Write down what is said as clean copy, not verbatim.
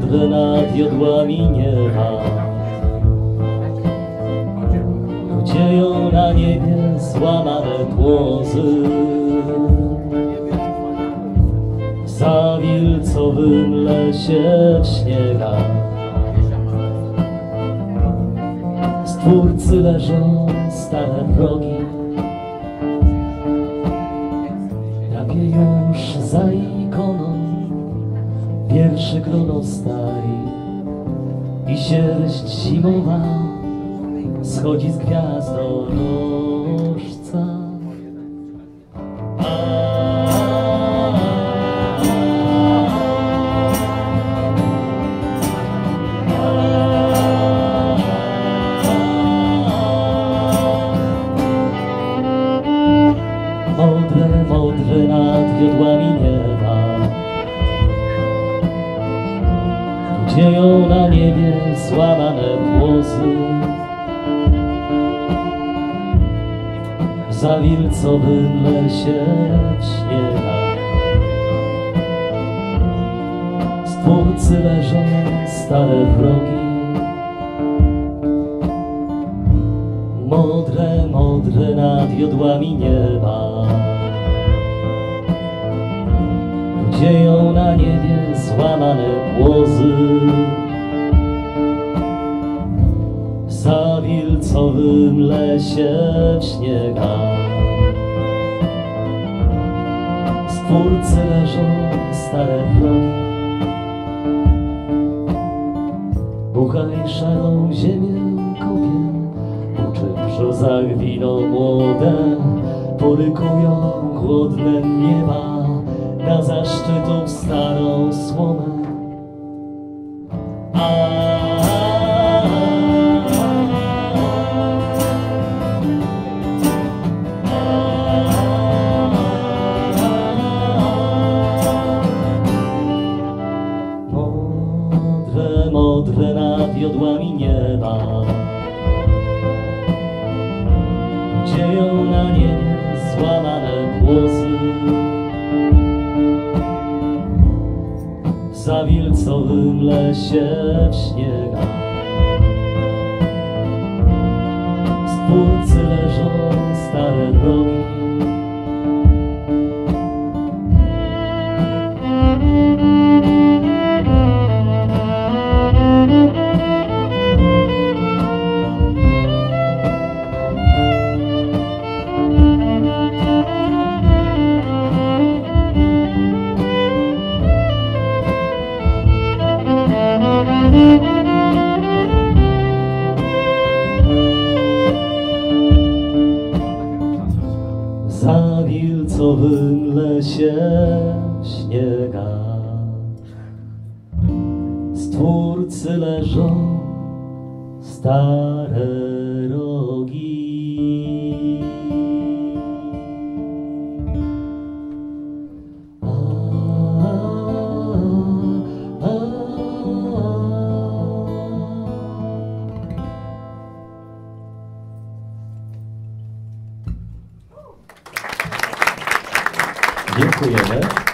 modre nad jodłami nieba. Dzieją na niebie złamane płozy. W zawilcowym lesie w śniegach Stwórcy leżą stare rogi. Drapie już za ikoną pierwszy kronostaj i sierść zimowa schodzi z gwiazdorożca. Modre, modre nad jodłami nieba dzieją na niebie złamane płozy. W zawilcowym lesie w śniegach Stwórcy leżą stare wrogi. Modre, modre nad jodłami nieba dzieją na niebie złamane płozy. W zawilcowym lesie w śniegach Stwórcy leżą stare wrogi. Buchaj szarą ziemię kopie, uczy w brzozach wino młode, porykują głodne nieba na zaszczytów starą słomę. Modre, modre nad jodłami nieba dzieją na niebie złamane płozy. W zawilcowym lesie w śniegach Stwórcy leżą stare wrogi. W zawilcowym lesie w śniegach Stwórcy leżą stare rogi. Dziękujemy.